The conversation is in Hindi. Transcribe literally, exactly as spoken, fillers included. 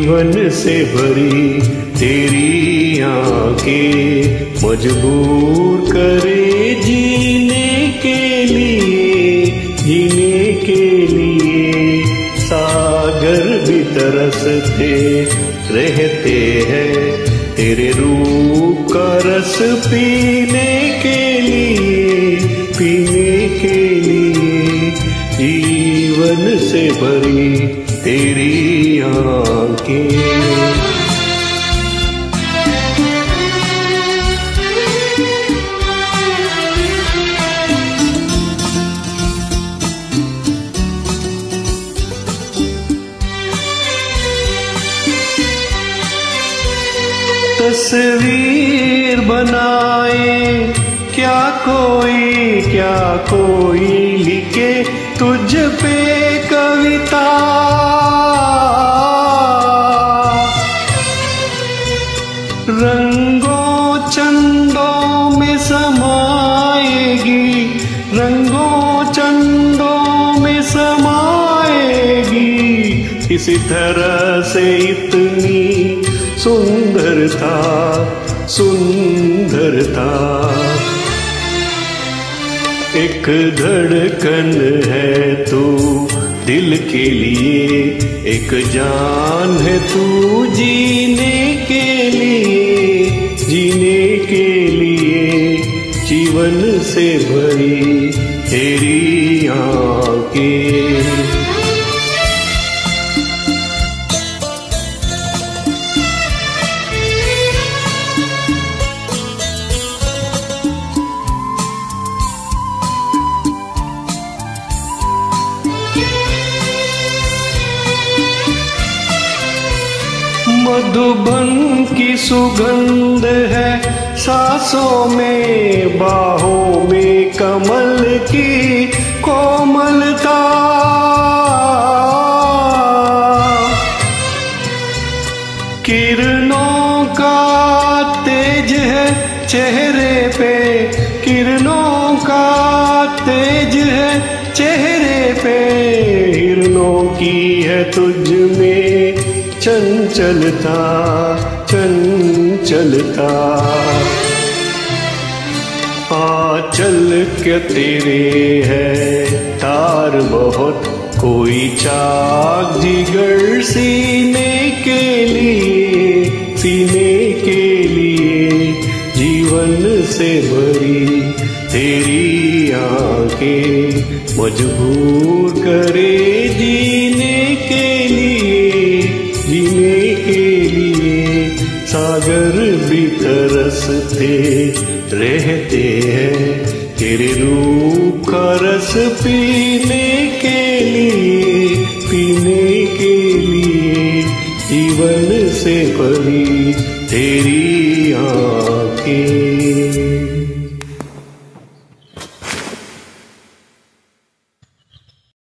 जीवन से भरी तेरी आंखें मजबूर करे जीने के लिए, जीने के लिए। सागर भी तरसते रहते हैं तेरे रूप का रस पीने के लिए, पीने के लिए। जीवन से भरी तेरी आंखें। तस्वीर बनाए क्या कोई, क्या कोई लिखे तुझ पे कविता। रंगों चंदों में समाएगी, रंगों चंदों में समाएगी। किसी तरह से इतनी सुंदरता, सुंदरता। एक धड़कन है तू दिल के लिए, एक जान है तू जीने के लिए, जीने के लिए। जीवन से भरी तेरी आंखें। मधुबन की सुगंध है सांसों में, बाहों में कमल की कोमलता। किरणों का तेज है चेहरे पे, किरणों का तेज है चेहरे पे। हिरणों की है तुझ में चंचलता, चंचलता। आंचल के तेरे है तार बहुत, कोई चाक जिगर सीने के लिए, सीने के लिए। जीवन से भरी तेरी आंखें मजबूर करे जीने के लिए, जीने के लिए। सागर भी तरसते रहते हैं तेरे रूप का रस पीने के लिए, पीने के लिए। जीवन से भरी तेरी आंखें।